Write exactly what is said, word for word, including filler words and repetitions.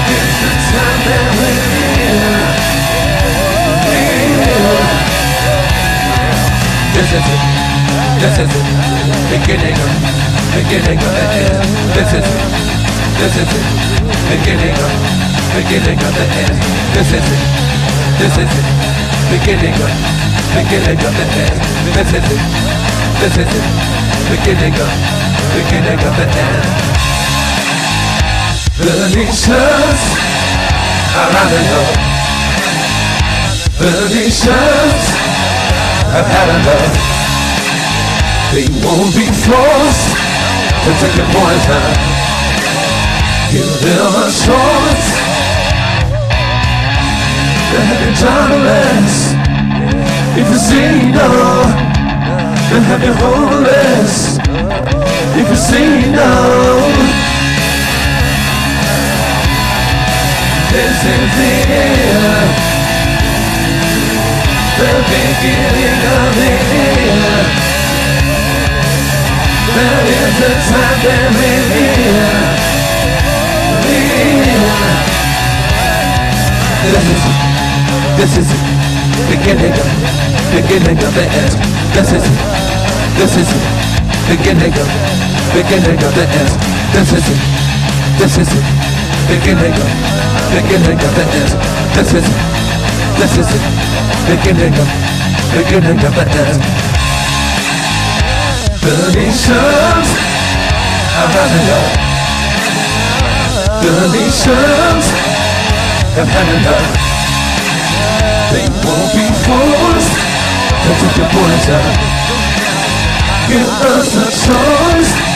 is the time that we're in. This is it, this is it, beginning of, beginning of the end. This is it, this is it, beginning of, beginning of the end. This is it, this is it, beginning of, beginning of the end. This is it, this is it, beginning of, beginning of the end. The nations are rising up. The nations have had enough. They won't be forced to take the poison. Give them a choice. They have been jobless. If you say no, they have been homeless. If you say no, this is it. The beginning of the end. That is the time that we're in. This is it, this is it, beginning of, beginning of the end. This is it, this is it, beginning of, beginning of the end. This is it, this is it, beginning of, beginning of the end. This is it, this is it, beginning of, beginning of the end. The nations are rising up. The nations have had enough. They won't be forced to take the poison. Give us a choice.